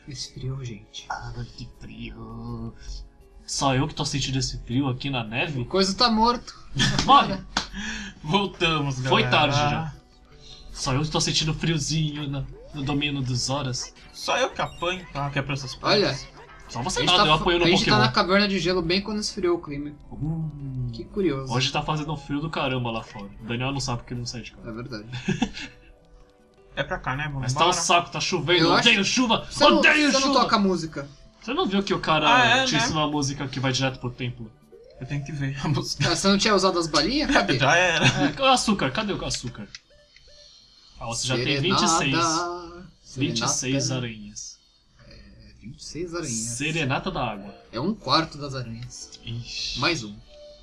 Esfriou, gente. Ah, que frio. Só eu que tô sentindo esse frio aqui na neve? O coisa tá morto. Morre! Voltamos, galera. Foi tarde já. Só eu que tô sentindo friozinho no domínio dos horas. Só eu que apanho, tá? Que é pra essas coisas. Olha, Só a você gente, nada, eu tá, apoio a no gente tá Pokémon. na caverna de gelo bem quando esfriou o clima. Que curioso. Hoje tá fazendo um frio do caramba lá fora. O Daniel não sabe porque ele não sai de casa. É verdade. É pra cá, né? Vamos Mas tá um embora. saco, tá chovendo. Eu Odeio acho- chuva! Você não, Odeio você não chuva! toca música. Você não viu que o cara te né? ensinou uma música que vai direto pro templo? Eu tenho que ver a música. Ah, você não tinha usado as balinhas? Cadê? Já era. É, o açúcar, cadê o açúcar? Ah, você já tem 26. 26 Serenata. aranhas. 26 aranhas. Serenata da água. É 1/4 das aranhas. Ixi. Mais um.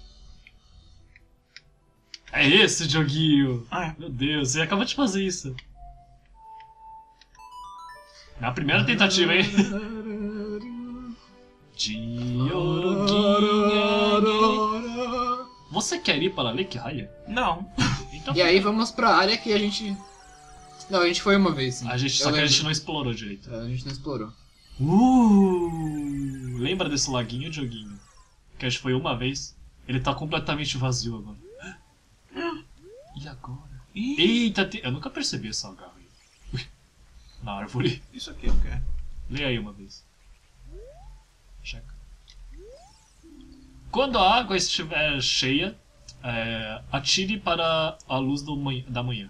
É esse joguinho! Ah, é. Meu Deus, você acabou de fazer isso. Na primeira tentativa, hein? Você quer ir para Lake Hylia? Não. Então E aí vamos pra área que a gente... Não, a gente foi uma vez, sim. a gente, Eu só que a lembro. gente não explorou direito. É, a gente não explorou. Lembra desse laguinho, Dioguinho? Que a gente foi uma vez. Ele tá completamente vazio agora. E agora? Eita, eu nunca percebi essa garra aí. Na árvore. Isso aqui eu quero. Lê aí uma vez. Checa. Quando a água estiver cheia, atire para a luz da manhã.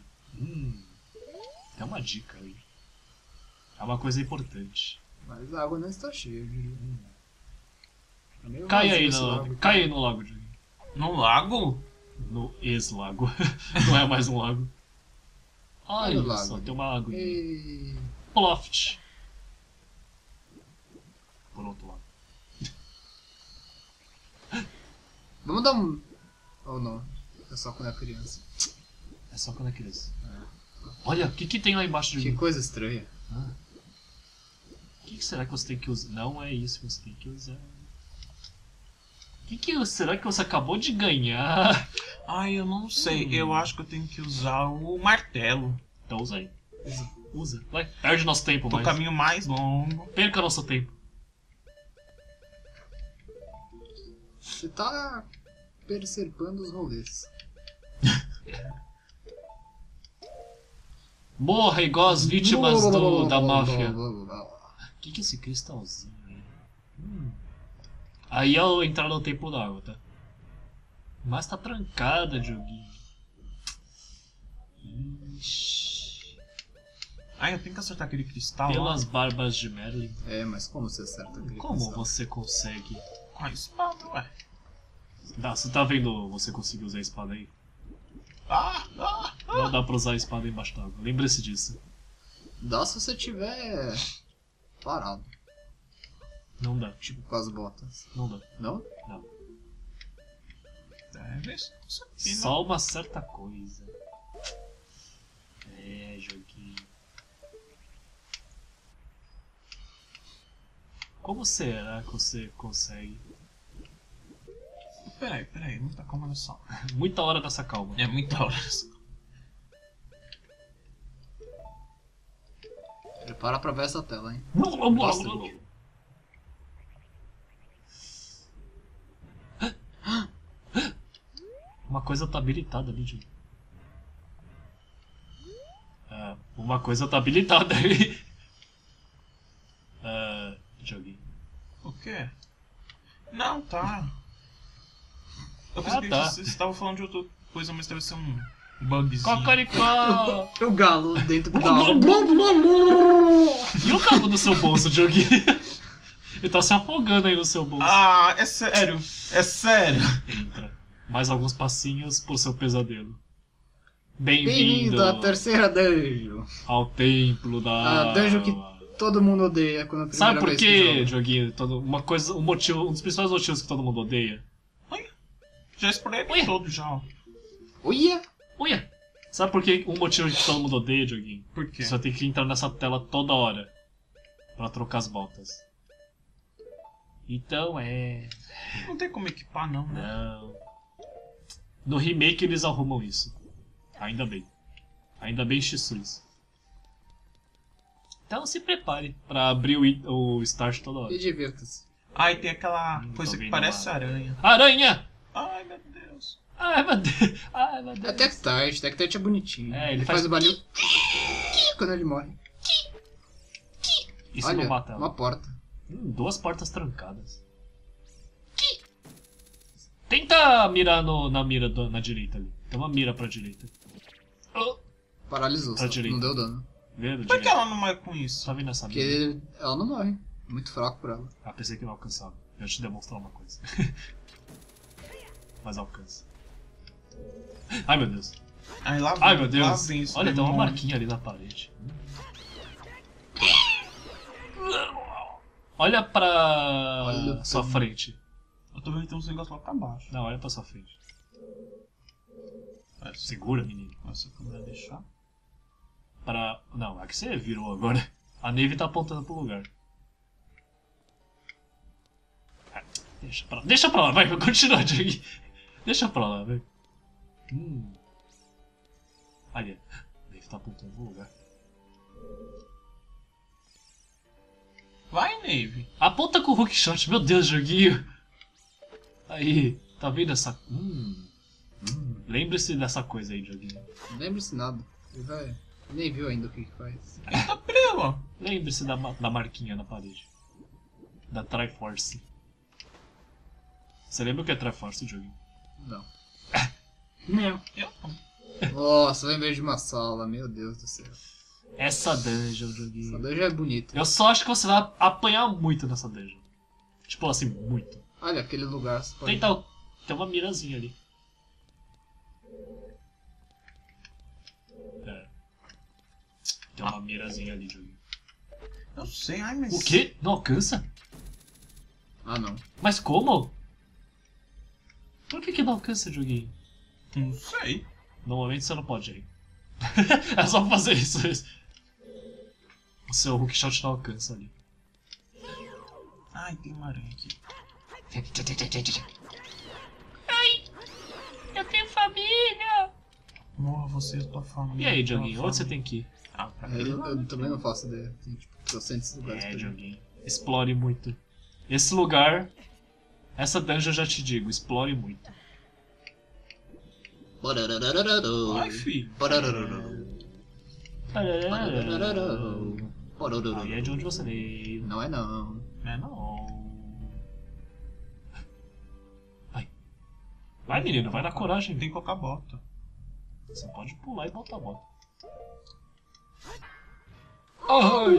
É uma dica aí. É uma coisa importante. Mas a água não está cheia, viu? Tá meio Cai vazio aí esse lago. cai aí no lago, Dioguinho. No lago? No ex-lago. Não é mais um lago. Olha Olha o lago só, ali. tem uma água. E... Ploft. Por outro lado. Vamos dar um... Ou não. É só quando é criança. É só quando é criança. Olha, o que tem lá embaixo, Que Dioguinho? coisa estranha. O que será que você tem que usar? Não é isso que você tem que usar. O que será que você acabou de ganhar? Ai, eu não sei. Eu acho que eu tenho que usar o martelo. Então usa aí. Usa. Vai, perde nosso tempo, O mas... caminho mais longo. Perca nosso tempo. Você tá perserpando os rolês. Morra igual as vítimas da máfia. O que é esse cristalzinho aí? Aí é o entrar no templo da água, tá? Mas tá trancada, Dioguinho. Ixi. Ai, eu tenho que acertar aquele cristal Pelas lá. barbas de Merlin. É, mas como você acerta aquele Como cristal? você consegue? Com a espada, ué. Você tá vendo você conseguir usar a espada aí? Ah! Não dá pra usar a espada embaixo d'água. Lembre-se disso. Dá se você tiver parado, Não dá. tipo com as botas. Não dá. Não? Não. Deve ser isso aqui, né? Só uma certa coisa. É, joguinho. Como será que você consegue? Peraí, muita calma, olha só. Muita hora dessa calma. É muita hora. Prepara pra ver essa tela, hein? Bastante. Uma coisa tá habilitada ali, Diogo. Uma coisa tá habilitada ali. Joguinho. O quê? Não, tá. Eu pensei que tá. você estava falando de outra coisa, mas deve ser um bugzinho. Cocoricó! O galo dentro da água. E o cabo do seu bolso, Dioguinho? Ele tá se afogando aí no seu bolso. Ah, é sério. É sério. Entra. Mais alguns passinhos pro seu pesadelo. Bem-vindo à terceira dungeon. ao templo da... A dungeon que todo mundo odeia quando a primeira Sabe por vez que quê, joga. Dioguinho? Um dos principais motivos que todo mundo odeia. Já explorei Ué. todo já. Uia! Uia! Sabe por que um motivo que todo mundo odeia, Dioguinho? Por quê? Você vai ter que entrar nessa tela toda hora pra trocar as botas. Então Não tem como equipar, não, né? Não. No remake eles arrumam isso. Ainda bem. Ainda bem, Jesus. Então se prepare pra abrir o start toda hora. E divirta-se. Ai, tem aquela coisa tô que vendo parece uma- aranha. Aranha! Ai, meu Deus. Ai, meu Deus. Ai, meu Deus. É Tectite é bonitinho. É, ele ele faz- faz o barulho quando ele morre. E se Olha, não mata ela? uma porta. 2 portas trancadas. Tenta mirar na mira na direita ali. Tem uma mira pra direita. Oh, Paralisou, Pra só. direita. Não deu dano. vendo? Por que Direita. ela não vai com isso? Tá vendo essa mira? Porque ela não morre. Muito fraco por ela. Ah, pensei que não alcançava. Eu ia te demonstrar uma coisa. Mas alcança. Ai, meu Deus. Ai, lá Ai, meu lá Deus. vem esse Olha, tem uma demônio. marquinha ali na parede. Olha pra Olha sua pra- frente. Eu tô vendo que tem uns negócios lá pra baixo. Não, olha pra sua frente. Essa, Segura, menino. essa câmera deixar. Para... Não, aqui você virou agora. A Neve tá apontando pro lugar. Ah, Deixa pra lá, vai, continua, Jung. Deixa pra lá, vai. Aí, a Neve tá apontando pro lugar. Vai, Nave. Aponta com o hookshot, meu Deus, joguinho. Aí, tá vendo essa... Lembre-se dessa coisa aí, joguinho. Não lembra-se nada. Ele vai... Nem viu ainda o que faz. Tá preso, ó. Lembre-se da marquinha na parede. Da Triforce. Você lembra o que é Triforce, joguinho? Não. Meu, eu não. Nossa, lembrei de uma sala. Meu Deus do céu. Essa dungeon, Essa joguinho. dungeon é bonita. Eu só acho que você vai apanhar muito nessa dungeon. Tipo assim, muito. Olha, aquele lugar. Você pode... Tem uma mirazinha ali. É. Tem uma mirazinha ali, joguinho. Eu sei, ai, mas... O quê? Não alcança? Ah, não. Mas como? Por que não alcança, joguinho? Não sei. Normalmente você não pode ir. É só fazer isso. O seu hookshot não alcança ali. Ai, tem uma aranha aqui. Eu tenho família! Morra você e a tua E família. aí, tua Dioguinho, onde você família. tem que ir? Ah, pra Eu, aquele eu lado. também não faço ideia. Tem tipo 300 lugares É, pra ir. Dioguinho. Explore muito. Esse lugar, essa dungeon eu já te digo, explore muito. Ai, filho. Aí é de onde você veio. Não é não. É não. Vai, menino, vai na coragem. Tem que colocar bota. Você pode pular e botar a bota. Ai!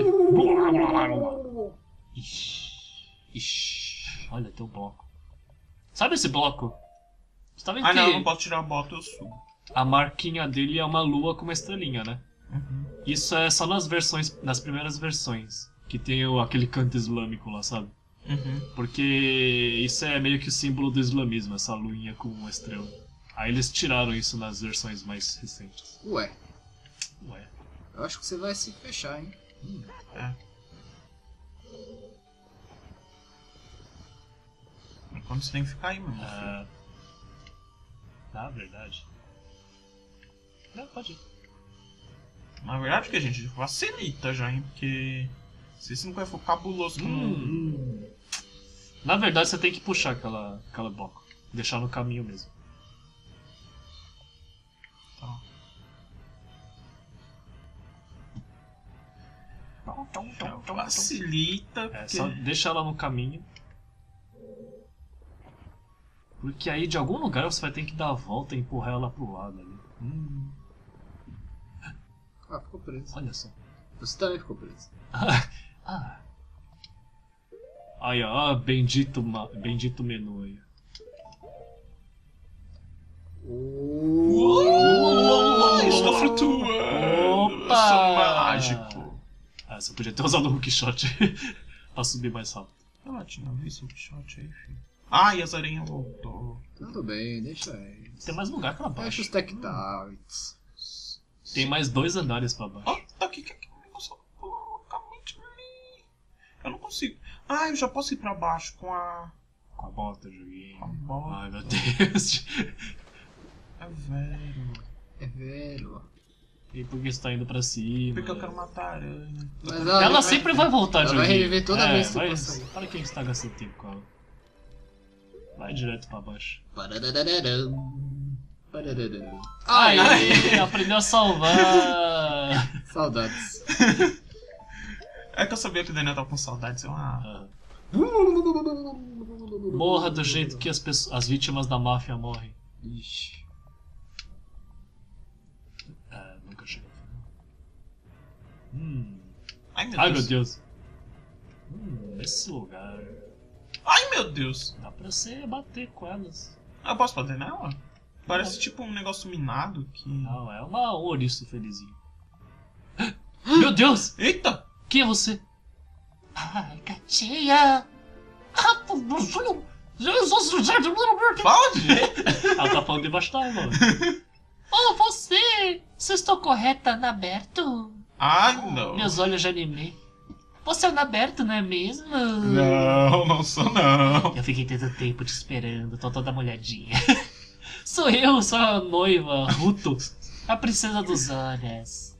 Ixi. Olha, tem um bloco. Sabe esse bloco? Você tá vendo Ah, que não, não posso tirar a bota, eu subo. a marquinha dele é uma lua com uma estrelinha, né? Uhum. Isso é só nas primeiras versões. Que tem aquele canto islâmico lá, sabe? Uhum. Porque isso é meio que o símbolo do islamismo, essa luinha com uma estrela. Aí eles tiraram isso nas versões mais recentes. Ué, Ué. eu acho que você vai se fechar, hein? É. Quando você tem que ficar aí, meu filho. Ah, na verdade. Não, pode ir. Na verdade, que a gente facilita já, hein? Porque se isso não for cabuloso como. Na verdade, você tem que puxar aquela bloco. Deixar no caminho mesmo. Tá. Facilita. É, Porque... só deixa ela no caminho. Porque aí, de algum lugar, você vai ter que dar a volta e empurrar ela pro lado ali. Ah, ficou preso. Olha só. Você também ficou preso. Ah. Aí, ó, bendito menu aí. Estou flutuando. Opa! Eu sou mágico. Ah, você podia ter usado o hookshot pra subir mais rápido. Eu tinha visto o shot aí, filho. Ah, e as aranhas voltou. Tudo bem, deixa aí. Tem mais lugar pra Deixa baixo. os Tectites. Tem mais 2 andares pra baixo. Ó, tá aqui, que o negócio loucamente ali. Eu não consigo. Ah, eu já posso ir pra baixo com a... Com a bota, joguinho. Com a bota. Ai, meu Deus. É velho. É velho. E por que você tá indo pra cima? Porque eu quero matar a aranha. Mas Ela sempre vai voltar, ela Joguinho. vai reviver toda vez que mas for sair. para que a gente tá gastando tempo com ela? Vai direto pra baixo. Pararararam. Ai, Ai, aprendeu a salvar! saudades. É que eu sabia que o Daniel tava com saudades. Ah. Morra do jeito que as vítimas da máfia morrem. Ixi. Nunca chegou. Ai, Meu Deus. Esse lugar. Ai, meu Deus. Dá pra você bater com elas. Eu posso bater nela? Parece tipo um negócio minado que... Não, é um ouriço felizinho. Meu Deus! Eita! Quem é você? Ai, gatinha! Fala de jeito! Ela tá falando debaixo da água. Oh, você! Você está correta, Naberto? Ai, não. Meus olhos já animei. Você é o Naberto, não é mesmo? Não, não sou não. Eu fiquei tanto tempo te esperando, tô toda molhadinha. Sou eu, sou a noiva, Ruto. A princesa dos olhos.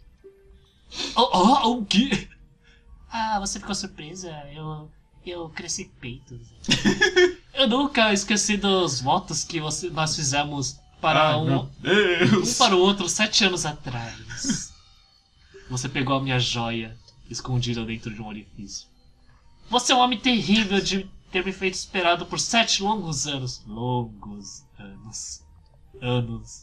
O quê? Ah, você ficou surpresa? Eu cresci peitos. Eu nunca esqueci dos votos que nós fizemos para Ai, meu um Deus. para o outro 7 anos atrás. Você pegou a minha joia escondida dentro de um orifício. Você é um homem terrível de ter me feito esperado por 7 longos anos. Longos anos. Anos.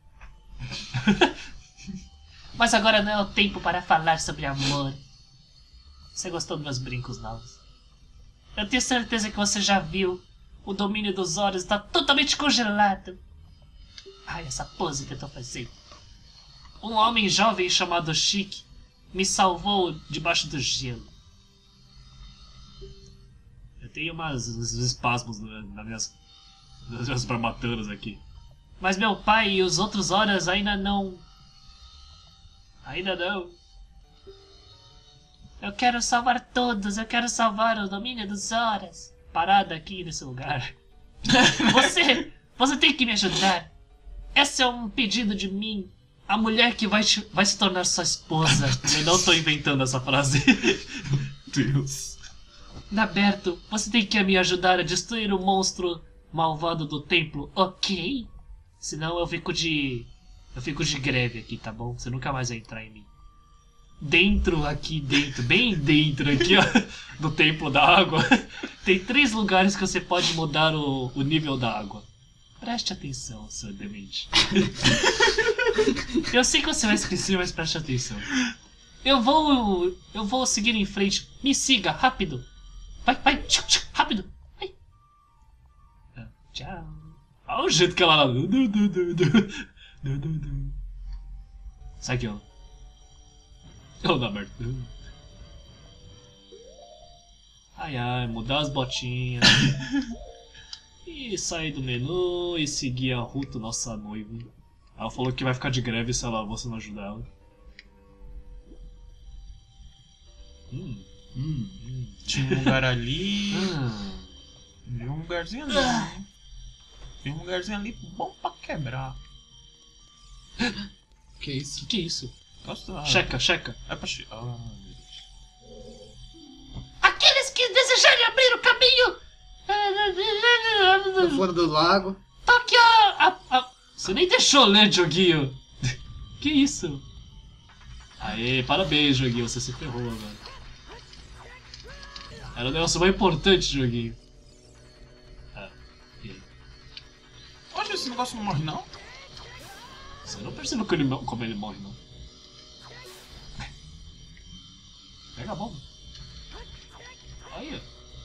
Mas agora não é o tempo para falar sobre amor. Você gostou dos meus brincos novos? Eu tenho certeza que você já viu. O domínio dos olhos está totalmente congelado. Ai, essa pose que eu tô fazendo. Um homem jovem chamado Chique me salvou debaixo do gelo. Eu tenho uns espasmos nas minhas barbatanas aqui. Mas meu pai e os outros horas ainda não. Ainda não. Eu quero salvar todos, eu quero salvar o domínio dos horas. Parada aqui nesse lugar. Você tem que me ajudar. Esse é um pedido de mim. A mulher que vai se tornar sua esposa. Eu não tô inventando essa frase. Deus. Naberto, você tem que me ajudar a destruir o monstro malvado do templo, ok? Senão eu fico de greve aqui, tá bom? Você nunca mais vai entrar em mim. Dentro aqui, bem dentro aqui, ó, do templo da água, tem 3 lugares que você pode mudar o nível da água. Preste atenção, seu demente. Eu sei que você vai esquecer, mas preste atenção. Eu vou seguir em frente. Me siga, rápido. Vai, rápido. Vai. Tchau. Olha o jeito que ela... Sai aqui, ó. Eu não aberto. Ai, mudar as botinhas. E sair do menu e seguir a Ruto, nossa noiva. Ela falou que vai ficar de greve se você não ajudar ela. Tinha um lugar ali. Ah. Tinha um lugarzinho ali. Tem um lugarzinho ali bom pra quebrar. Que isso? Que é isso? Nossa, Checa. É pra che... Aqueles que desejarem abrir o caminho. Tô fora do lago. Toque Você nem deixou ler, Joguinho. Que isso? Aê, parabéns, Joguinho. Você se ferrou agora. Era um negócio mais importante, Joguinho. Hoje esse negócio não morre, não? Você não percebeu como ele morre, não. Pega a bomba. Aí,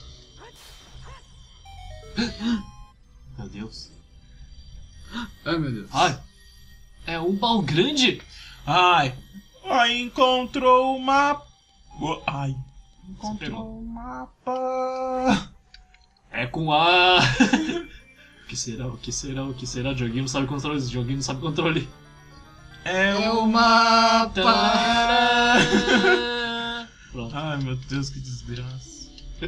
ó. Meu Deus. Ai, meu Deus. Ai. É um baú grande? Ai, encontrou o mapa. Ai, pegou. encontrou o mapa. É com a... O que será? Joguinho não sabe controle. Joguinho não sabe controle. É o mapa. Pronto. Ai, meu Deus, que desgraça.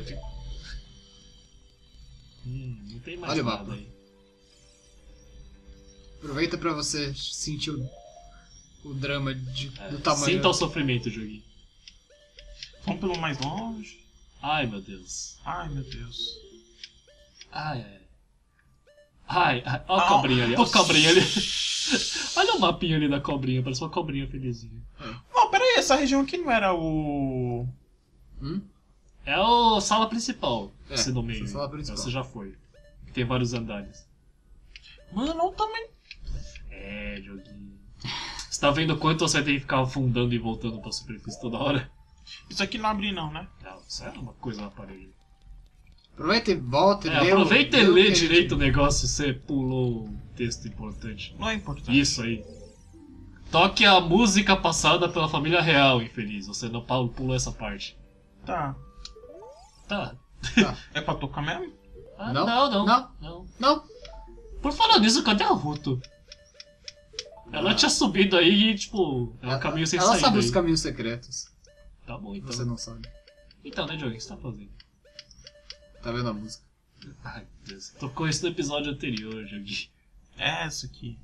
Não tem mais Olha o nada mapa. aí. Aproveita pra você sentir o drama do tamanho. Sinta o sofrimento, joguinho. Vamos pelo mais longe. Ai, meu Deus. Ai, meu Deus. Ai. Olha a cobrinha ali, olha a cobrinha ali. Olha o mapinha ali da cobrinha, parece uma cobrinha felizinha. Não, peraí, essa região aqui não era o... É a sala principal, É, esse no meio. essa sala principal. Você já foi. Tem vários andares. Mano, não também. É, joguinho. Você tá vendo quanto você tem que ficar afundando e voltando pra superfície toda hora? Isso aqui não abre não, né? Não, isso é uma coisa na parede. Aproveita e volta e lê. Aproveita e o lê que a direito o gente- negócio, você pulou um texto importante. Não é importante. Isso aí. Toque a música passada pela família real, infeliz. Você não pulou essa parte. Tá. Tá. É pra tocar mesmo? Ah, Não? não. Não, Por falar nisso, cadê a Ruto? Ela tinha subido aí e, tipo, é um caminho sem ela saída. sabe os aí. caminhos secretos. Tá bom, então. Você não sabe. Então, né, Joey, o que você tá fazendo? Tá vendo a música? Ai, Deus. Tocou isso no episódio anterior, Joguinho. É essa aqui.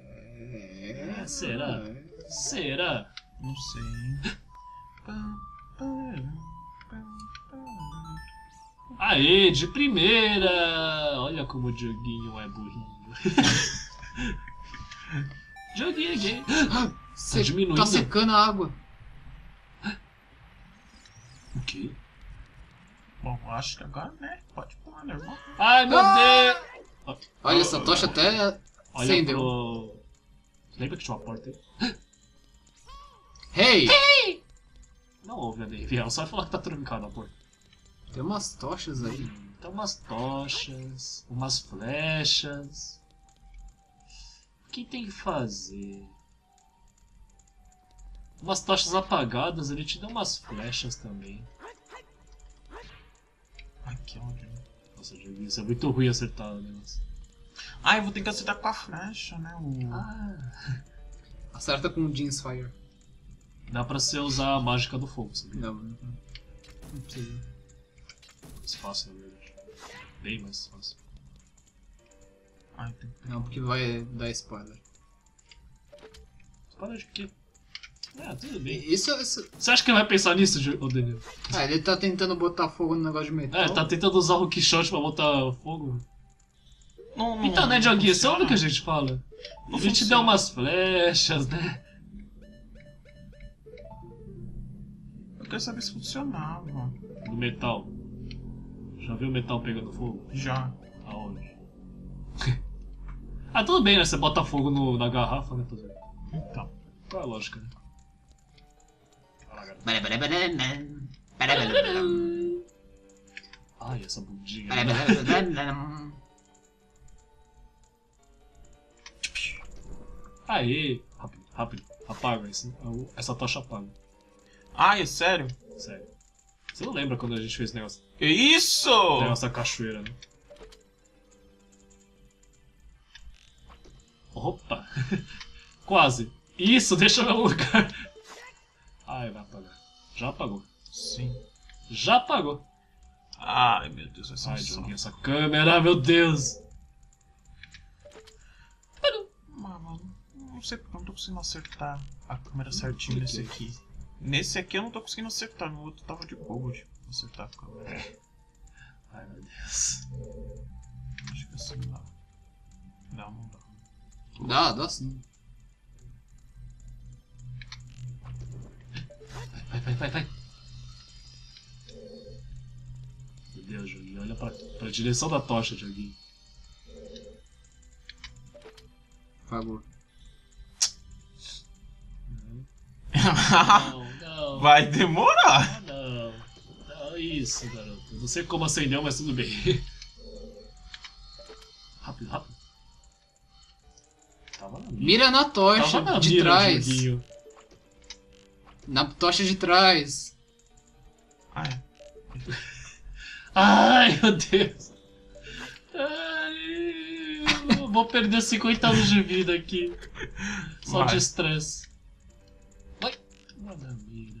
Será? Será? Não sei. Aê, de primeira! Olha como o Dioguinho é burrinho. Joguinho é gay. Você diminuindo. tá secando a água. O quê? Bom, eu acho que agora, né? Pode pular, né, irmão? Ai, meu Deus! Olha, essa tocha até Olha acendeu. pro... Lembra que tinha uma porta aí? Hey! Não ouve a Dave, ela só vai falar que tá trancada a porta. Tem umas tochas aí. Tem umas tochas, umas flechas. O que tem que fazer? Umas tochas apagadas, ele te dá umas flechas também. Ai, que ódio. Nossa, Dioguinho, isso é muito ruim acertar o negócio. Ah, eu vou ter que acertar com a flecha, né? Acerta com o Jeans Fire. Dá pra você usar a mágica do fogo, sabe? Não precisa. Mais fácil, na verdade. Bem mais fácil. Ai, tem que... Não, porque vai dar spoiler. Para de quê? Ah, tudo bem. Isso. Você acha que ele vai pensar nisso, ô Daniel? Ah, ele tá tentando botar fogo no negócio de metal. É, tá tentando usar o Quixote pra botar fogo. Não, Então, né, Dioguinho, você ouve o que a funciona. gente fala? Não A gente funciona. deu umas flechas, né? Eu quero saber se funcionava. Do metal. Já viu o metal pegando fogo? Já. Aonde? Ah, tudo bem, né? Você bota fogo na garrafa, né? Então. Qual é a lógica, né? Ai, essa bundinha. Aê! Rápido, rápido. Apaga essa tocha apaga. Ai, é sério? Sério. Você não lembra quando a gente fez esse negócio? Que isso? Negócio da cachoeira, né? Opa! Quase. Isso, deixa no lugar. Ai, vai apagar. Já apagou. Sim. Já apagou. Ai, meu Deus, essa Ai, som. Dioguinho, essa câmera, meu Deus. Mano, não sei porque eu não tô conseguindo acertar a câmera certinho nesse aqui. Nesse aqui eu não tô conseguindo acertar, no outro tava de boa, tipo, acertar a câmera. Ai, meu Deus. Acho que assim dá. Não dá. Dá sim. Vai. Meu Deus, Dioguinho, olha pra direção da tocha, Dioguinho. Apagou. Não. Vai demorar! Ah, não. Não, isso, garoto. Eu não sei como acendeu, mas tudo bem. Rápido. Tava na mira. Mira na tocha Tava na de mira, trás. Dioguinho. Na tocha de trás. Ah, é. Ai, meu Deus. Ai, eu vou perder 50 anos de vida aqui. Só Vai. de estresse. Vai. Manda mira.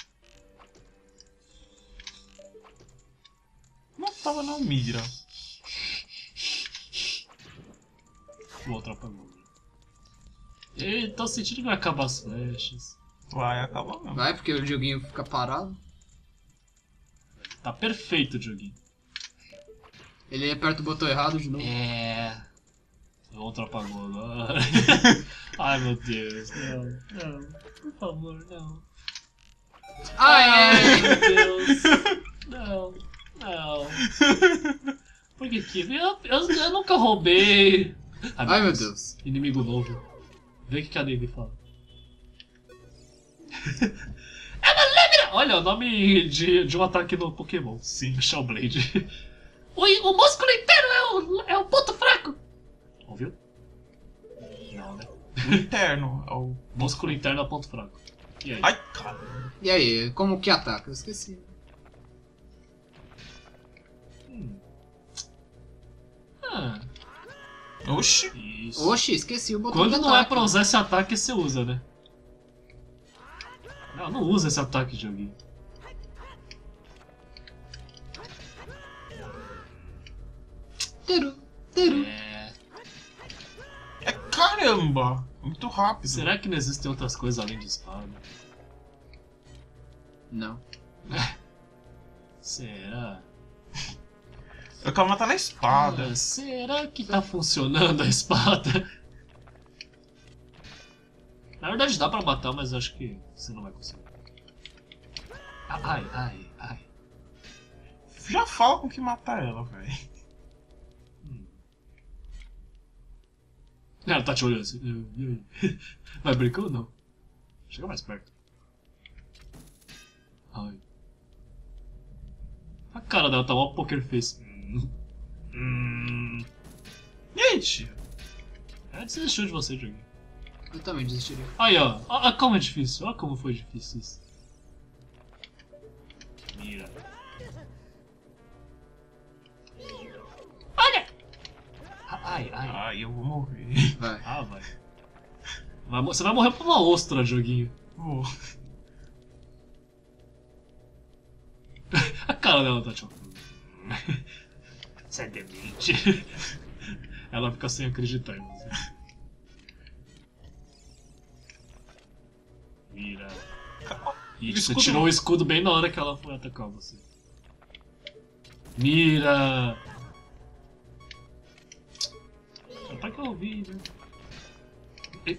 Não tava na mira. O outro apagou. Ei, tô sentindo que vai acabar as flechas. Vai acabar mesmo. Vai, porque o joguinho fica parado. Tá perfeito o joguinho. Ele aperta o botão errado de novo. É. Outra apagou agora. Ai meu Deus, não, por favor, não. Ai meu Deus, não. Por que que? Eu nunca roubei. Ai meu Deus. Inimigo novo. Vê o que a Navy fala. É uma lâmina! Olha, o nome de um ataque no Pokémon. Sim. Shellblade. O músculo inteiro é o ponto fraco! Ouviu? Não, né? O interno é o. Músculo interno é o ponto fraco. E aí? Ai, caramba. E aí, como que ataca? Eu esqueci. Ah, Oxi. isso. Oxi, esqueci o botão Quando de não é ataque. pra usar esse ataque, você usa, né? Não usa esse ataque, joguinho. Teru, teru. É caramba. Muito rápido. Será que não existem outras coisas além de espada? Não. Será? Eu quero matar na espada. Será que tá funcionando a espada? Na verdade dá pra matar, mas acho que você não vai conseguir. Ai. Já fala com que matar ela, velho. Ela tá te olhando assim. E aí? Vai brincar ou não? Chega mais perto. Ai. A cara dela tá mó poker face. E aí, tio? Ela desistiu de você, Joguinho. Eu também desistiria. Aí, ó. Olha como é difícil. Olha como foi difícil isso. Mira. Olha! Ai. Ai, eu vou morrer. Vai. Ah, vai. Você vai morrer por uma ostra, Joguinho. Vou. A cara dela tá te olhando. Você é demente. Ela fica sem acreditar em você. Mira. E você Escudo tirou não. o escudo bem na hora que ela foi atacar você. Mira! Só pra que eu ouvi, né? Ei.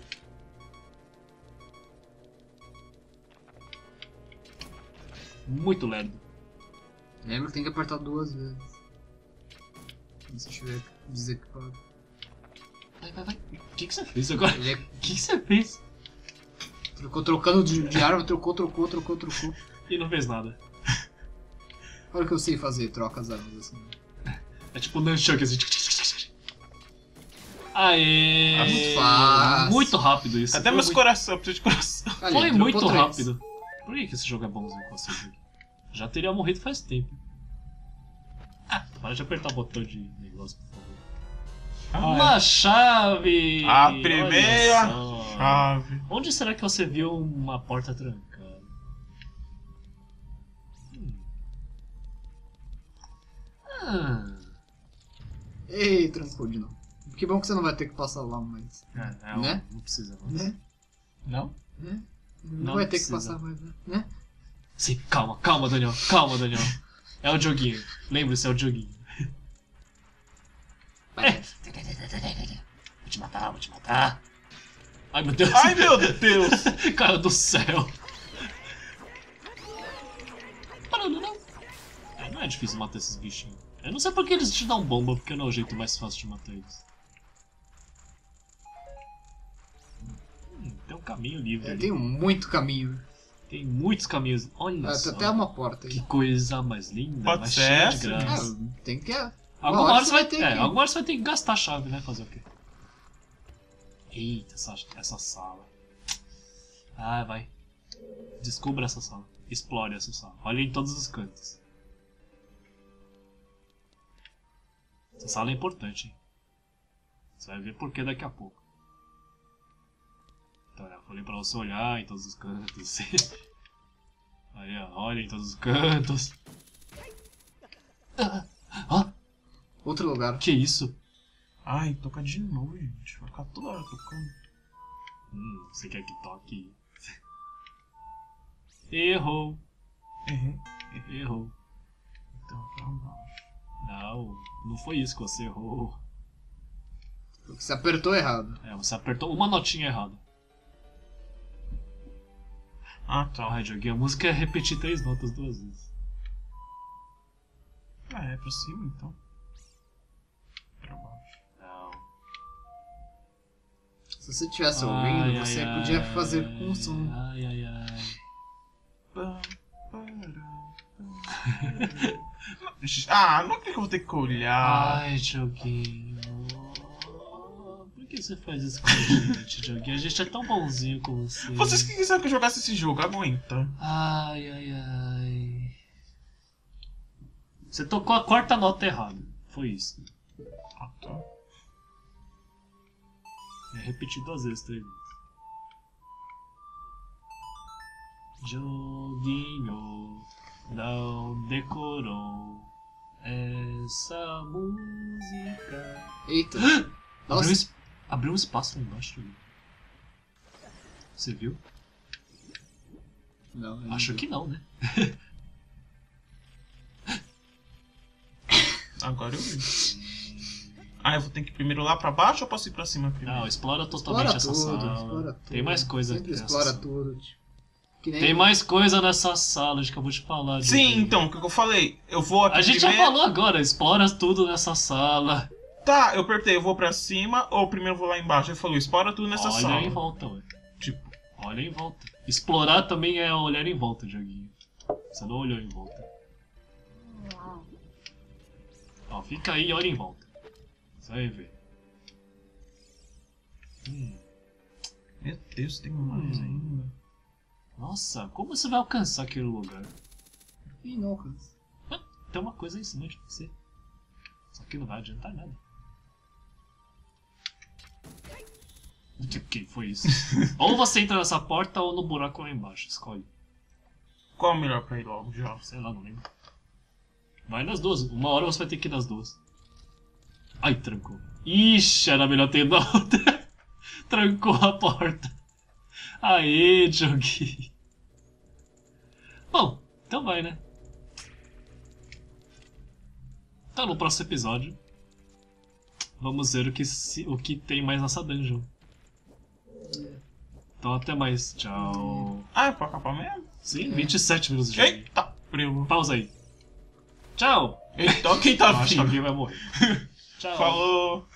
Muito lerdo. Lembra que tem que apertar 2 vezes. Se você estiver desequipado. Vai. O que você fez agora? Ele O que você fez? ficou trocando de arma, trocou. E não fez nada. Olha o que eu sei fazer, troca as armas assim. É tipo um nunchuck assim. Aê! É muito fácil. Muito rápido isso. Até Foi meus muito- coração, eu preciso de coração. Ali, Foi trocou muito 3. rápido. Por que esse jogo é bonzinho com você, Joguinho? Já teria morrido faz tempo. Para de apertar o botão de negócio, por favor. Uma chave! A primeira Olha só. chave. Onde será que você viu uma porta trancada? Ei, trancou de novo. Que bom que você não vai ter que passar lá, mas. Não, Né? não precisa. Né? Não? Né? Não, Não vai ter que precisa. passar mais, né? Sim, calma, Daniel. É o joguinho. Lembre-se, é o joguinho. Vou te matar. Ai, meu Deus. Ai, meu Deus. Cara do céu. Não é difícil matar esses bichinhos. Eu não sei porque eles te dão bomba, porque não é o jeito mais fácil de matar eles. Tem um caminho livre ali. Tem muito caminho. Tem muitos caminhos. Olha Ah, só. tem até uma porta aí. Que coisa mais linda, Pode mais ser cheia de essa? graça. Tem que. Alguma hora você vai ter. que- Alguma hora você vai ter que gastar a chave, né? Fazer o quê? Eita, essa sala. Ah, vai. Descubra essa sala. Explore essa sala. Olhe em todos os cantos. Essa sala é importante, hein? Você vai ver por que daqui a pouco. Então, eu falei pra você olhar em todos os cantos. Aí, ó, olha em todos os cantos. Ah, Outro lugar. que isso? Ai, toca de novo, gente. Vai ficar toda hora tocando. Você quer que toque? Errou. Errei. Errou. Então, pra baixo. Não foi isso que você errou. Porque você apertou errado. Você apertou uma notinha errada. Ah, tá. Ai, joguei. A música é repetir 3 notas 2 vezes. Ah, é pra cima, então. Pra baixo. Não. Se você estivesse ouvindo, você podia fazer com som. Ai. Pam, Ah, não acredito que eu vou ter que olhar. Ai, joguinho. Por que você faz isso com a gente, joguinho? A gente é tão bonzinho com você. Vocês que quiseram que eu jogasse esse jogo, aguenta. Ai. Você tocou a quarta nota errada. Foi isso. Ah, tá. Repetir 2 vezes, 3 vezes. Joguinho não decorou essa música. Eita. Nossa. Abriu um espaço lá embaixo. Você viu? Não, eu Acho não vi. que não, né? Agora eu vi. Ah, eu vou ter que ir primeiro lá pra baixo ou posso ir pra cima primeiro? Não, explora totalmente essa sala. Explora tudo. Tem mais coisa Sempre nessa explora sala. tudo. Tipo, que nem Tem mais coisa nessa sala, acho que eu vou te falar. Sim, Joguinho. então, o que eu falei? Eu vou aqui A gente já primeiro... falou agora, explora tudo nessa sala. Tá, eu apertei, eu vou pra cima ou primeiro eu vou lá embaixo? Ele falou, explora tudo nessa Olha sala. em volta, ué. Tipo, Olha em volta. Explorar também é olhar em volta, joguinho. Você não olhou em volta. Ó, fica aí e olha em volta. Você vai ver. meu Deus, tem mais ainda. Nossa, como você vai alcançar aquele lugar? Ih, não, cansa. Tem uma coisa em cima de você. Só que não vai adiantar nada. O que foi isso? Ou você entra nessa porta ou no buraco lá embaixo. Escolhe. Qual é o melhor pra ir logo já? Sei lá, não lembro. Vai nas duas. Uma hora você vai ter que ir nas duas. Ai, trancou. Ixi, era melhor ter ido na outra. Trancou a porta. Aê, joguinho. Bom, então vai, né? Então no próximo episódio vamos ver o que tem mais nessa dungeon. Então até mais. Tchau. Ah, é pra acabar mesmo? Sim, 27 minutos de jogo. Eita, primo. Pausa aí. Tchau. Eita, quem tá Eu acho que vindo? alguém vai morrer. Tchau. Falou.